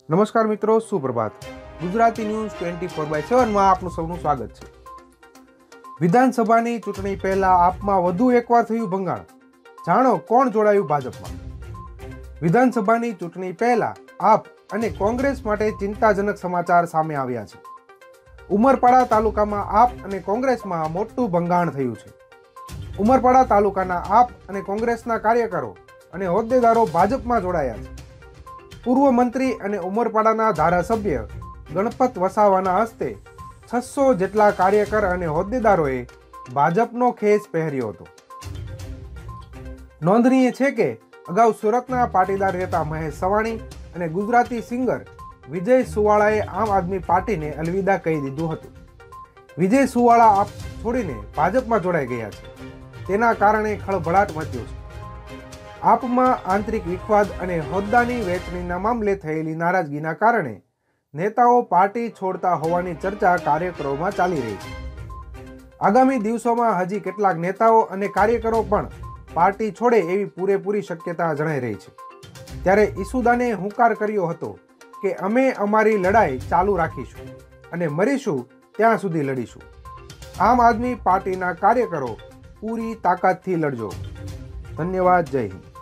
નમસ્કાર મિત્રો, સુપ્રભાત। ગુજરાતી ન્યૂઝ 24/7 માં આપનું સૌનું સ્વાગત છે। વિધાનસભાની ચૂંટણી પહેલા આપમાં વધુ એકવાર થયું ભંગાણ। જાણો કોણ જોડાયું ભાજપમાં। વિધાનસભાની ચૂંટણી પહેલા આપ અને કોંગ્રેસ માટે ચિંતાજનક સમાચાર સામે આવ્યા છે। ઉમરપાડા તાલુકામાં આપ અને કોંગ્રેસમાં મોટું ભંગાણ થયું છે। ઉમરપાડા તાલુકાના આપ અને કોંગ્રેસના કાર્યકરો અને હોદ્દેદારો ભાજપમાં જોડાયા છે। પૂર્વ મંત્રી અને ઉમરપાડાના ધારાસભ્ય ગણપત વસાવાના હસ્તે 600 જેટલા કાર્યકર અને હોદ્દેદારોએ ભાજપનો ખેસ પહેર્યો હતો। નોંધનીય છે કે અગાઉ સુરતના પાટીદાર નેતા મહેશ સવાણી અને ગુજરાતી સિંગર વિજય સુવાળાએ આમ આદમી પાર્ટીને અલવિદા કહી દીધું હતું। વિજય સુવાળા આપ છોડીને ભાજપમાં જોડાઈ ગયા છે। તેના કારણે ખળભળાટ મચ્યો છે। આપમાં આંતરિક વિખવાદ અને હોદ્દાની વહેંચણીના મામલે થયેલી નારાજગીના કારણે નેતાઓ પાર્ટી છોડતા હોવાની ચર્ચા કાર્યકરોમાં ચાલી રહી છે। આગામી દિવસોમાં હજી કેટલાક નેતાઓ અને કાર્યકરો પણ પાર્ટી છોડે એવી પૂરેપૂરી શક્યતા જણાઈ રહી છે। ત્યારે ઈસુદાને હુંકાર કર્યો હતો કે અમે અમારી લડાઈ ચાલુ રાખીશું અને મરીશું ત્યાં સુધી લડીશું। આમ આદમી પાર્ટીના કાર્યકરો પૂરી તાકાતથી લડજો। ધન્યવાદ। જય હિન્દ।